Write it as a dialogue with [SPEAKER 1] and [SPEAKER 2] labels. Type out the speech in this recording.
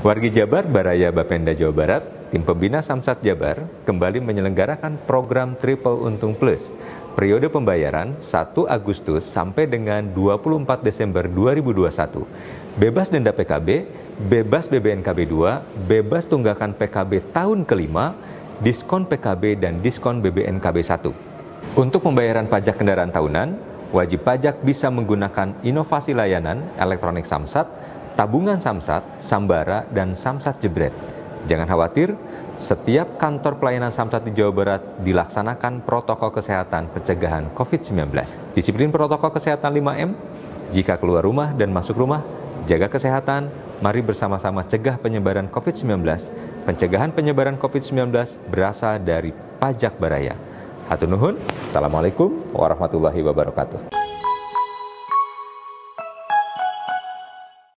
[SPEAKER 1] Wargi Jabar Baraya Bapenda Jawa Barat, tim pembina Samsat Jabar kembali menyelenggarakan program Triple Untung Plus. Periode pembayaran 1 Agustus sampai dengan 24 Desember 2021. Bebas denda PKB, bebas BBNKB 2, bebas tunggakan PKB tahun kelima, diskon PKB dan diskon BBNKB 1. Untuk pembayaran pajak kendaraan tahunan, wajib pajak bisa menggunakan inovasi layanan elektronik Samsat, tabungan Samsat, Sambara, dan Samsat Jebret. Jangan khawatir, setiap kantor pelayanan Samsat di Jawa Barat dilaksanakan protokol kesehatan pencegahan COVID-19. Disiplin protokol kesehatan 5M, jika keluar rumah dan masuk rumah, jaga kesehatan, mari bersama-sama cegah penyebaran COVID-19. Pencegahan penyebaran COVID-19 berasal dari pajak baraya. Hatur nuhun, Assalamualaikum warahmatullahi wabarakatuh.